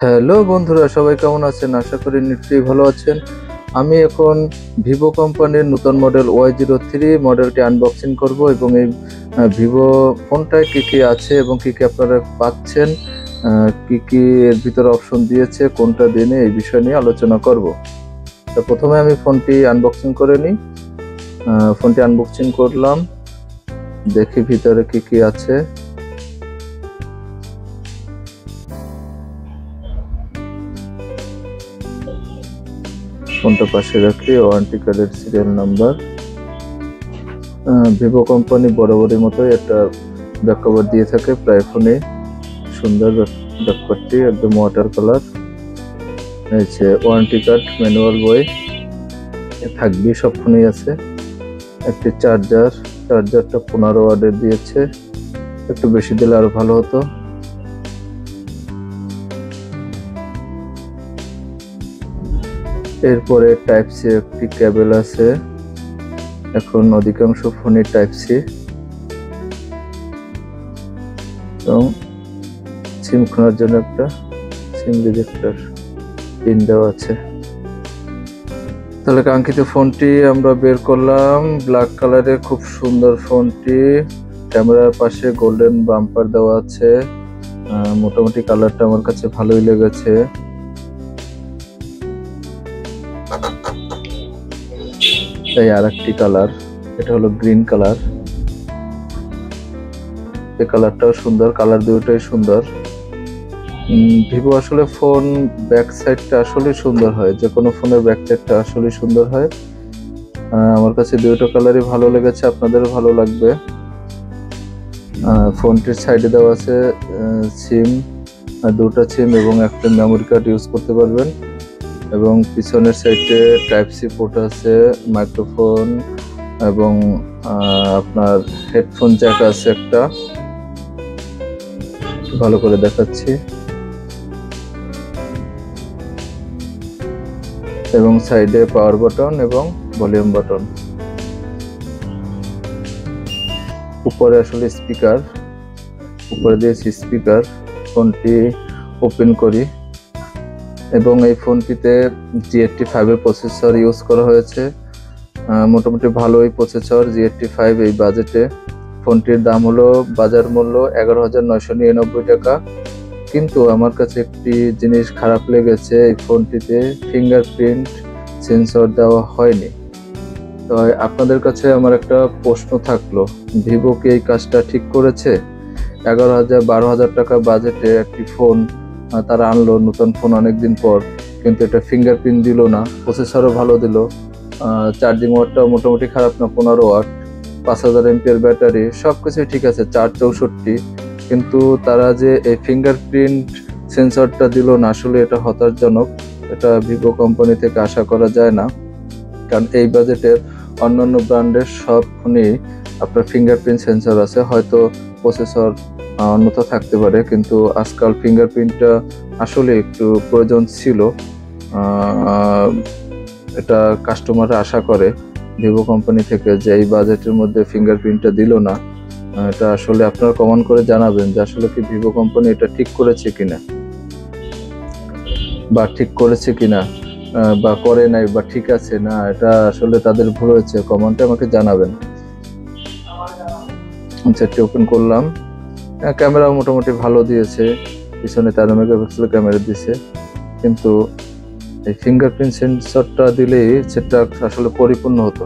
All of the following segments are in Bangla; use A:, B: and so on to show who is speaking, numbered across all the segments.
A: হ্যালো বন্ধুরা, সবাই কেমন আছেন? আশা করি নিশ্চয়ই ভালো আছেন। আমি এখন ভিভো কোম্পানির নতুন মডেল Y03 মডেলটি আনবক্সিং করব এবং এই ভিভো ফোনটায় কি কি আছে এবং কি কি আপনারা পাচ্ছেন, কি কি এর ভিতরে অপশন দিয়েছে, কোনটা দিনে, এই বিষয় নিয়ে আলোচনা করব। তো প্রথমে আমি ফোনটি আনবক্সিং করে নিই। ফোনটি আনবক্সিং করলাম, দেখি ভিতরে কি কি আছে। ফোনটা পাশে রাখি, ওয়ারেন্টি কার্ডের সিরিয়াল নাম্বার। ভিভো কোম্পানি বরাবরের মতোই একটা ব্যাক কভার দিয়ে থাকে প্রায় ফোনে। সুন্দর ব্যাক কভারটি, একদম ওয়াটার কালার। হয়েছে ওয়ারেন্টি কার্ড, ম্যানুয়াল বই থাকবে, সব ফোনেই আছে। একটি চার্জারটা 15 ওয়াটের দিয়েছে, একটু বেশি দিলে আরো ভালো হতো। এরপরে টাইপ সি একটি কেবল আছে, এখন অধিকাংশ ফোনে টাইপ সি। এবং সিম খোলার জন্য একটা সিম রিজেক্টর পিন দেওয়া আছে। তাহলে কাঙ্ক্ষিত ফোনটি আমরা বের করলাম, ব্ল্যাক কালারের, খুব সুন্দর ফোনটি। ক্যামেরার পাশে গোল্ডেন বাম্পার দেওয়া আছে। মোটামুটি কালারটা আমার কাছে ভালোই লেগেছে। এই আর একটি কালার, এটা হলো গ্রিন কালার। এই কালারটাও সুন্দর, কালার দুটোই সুন্দর। ভিভো আসলে ফোন ব্যাক সাইডটা আসলে সুন্দর হয়, যে কোনো ফোনের ব্যাক সাইডটা আসলে সুন্দর হয়। আমার কাছে দুটো কালারই ভালো লেগেছে, আপনাদেরও ভালো লাগবে। ফোনটির সাইডে দেওয়া আছে সিম, দুটো সিম এবং একটা মেমোরি কার্ড ইউজ করতে পারবেন। এবং পিছনের সাইডে টাইপ সি পোর্ট আছে, মাইক্রোফোন এবং আপনার হেডফোন জ্যাক আছে একটা। ভালো করে দেখাচ্ছি। এবং সাইডে পাওয়ার বাটন এবং ভলিউম বাটন। উপরে আসলে স্পিকার, উপরে দিয়েছি স্পিকার। ফোনটি ওপেন করি এবং এই ফোনটিতে G85 এর প্রসেসর ইউজ করা হয়েছে। মোটামুটি ভালোই প্রসেসর G85 এই বাজেটে। ফোনটির দাম হলো বাজার মূল্য 11,999 টাকা। কিন্তু আমার কাছে একটি জিনিস খারাপ লেগেছে, এই ফোনটিতে ফিঙ্গারপ্রিন্ট সেন্সর দেওয়া হয়নি। তো আপনাদের কাছে আমার একটা প্রশ্ন থাকলো, ভিভো কি এই কাজটা ঠিক করেছে? 11,000-12,000 টাকা বাজেটে একটি ফোন তারা আনলো, নতুন ফোন অনেকদিন পর, কিন্তু এটা ফিঙ্গারপ্রিন্ট দিল না। প্রসেসরও ভালো দিল, চার্জিং ওয়াটটাও মোটামুটি খারাপ না, 15 ওয়াট, 5000 এমপিআর ব্যাটারি, সবকিছুই ঠিক আছে, 464। কিন্তু তারা যে এই ফিঙ্গারপ্রিন্ট সেন্সরটা দিল না, আসলে এটা হতাশাজনক। এটা ভিভো কোম্পানি থেকে আশা করা যায় না, কারণ এই বাজেটের অন্যান্য ব্র্যান্ডের সব ফোনেই আপনার ফিঙ্গারপ্রিন্ট সেন্সর আছে। হয়তো প্রসেসর অন্যথা থাকতে পারে, কিন্তু আজকাল ফিঙ্গারপ্রিন্টটা আসলে একটু প্রয়োজন ছিল। এটা কাস্টমাররা আশা করে ভিভো কোম্পানি থেকে, যে এই বাজেটের মধ্যে ফিঙ্গারপ্রিন্টটা দিল না। এটা আসলে আপনারা কমেন্ট করে জানাবেন যে আসলে কি ভিভো কোম্পানি এটা ঠিক করেছে কিনা, বা ঠিক করেছে কিনা, বা করে নাই, বা ঠিক আছে না, এটা আসলে তাদের ভুল হয়েছে, কমেন্টে আমাকে জানাবেন। সেটটি ওপেন করলাম। ক্যামেরা মোটামুটি ভালো দিয়েছে, পিছনে 13 মেগাপিক্সেল ক্যামেরা দিয়েছে, কিন্তু এই ফিঙ্গারপ্রিন্ট সেন্সরটা দিলেই সেটা আসলে পরিপূর্ণ হতো।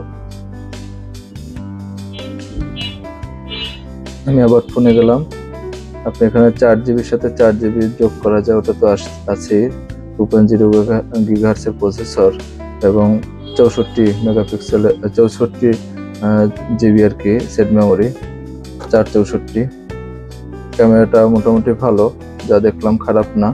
A: আমি আবার ফোনে গেলাম। আপনি এখানে 4GB সাথে 4GB যোগ করা যায়, ওটা তো আছে। 2.0 GHz এর প্রসেসর এবং 64 মেগাপিক্সেল, 64 জিবি আর কি সেট মেমোরি, 464। ক্যামেরাটা মোটামুটি ভালো, যা দেখলাম খারাপ না।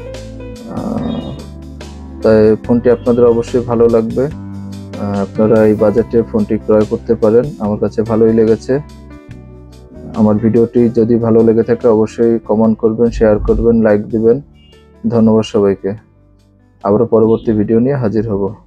A: তাই ফোনটি আপনাদের অবশ্যই ভালো লাগবে। আপনারা এই বাজেটে ফোনটি ক্রয় করতে পারেন, আমার কাছে ভালোই লেগেছে। আমার ভিডিওটি যদি ভালো লেগে থাকে অবশ্যই কমেন্ট করবেন, শেয়ার করবেন, লাইক দিবেন। ধন্যবাদ সবাইকে। আবার পরবর্তী ভিডিও নিয়ে হাজির হব।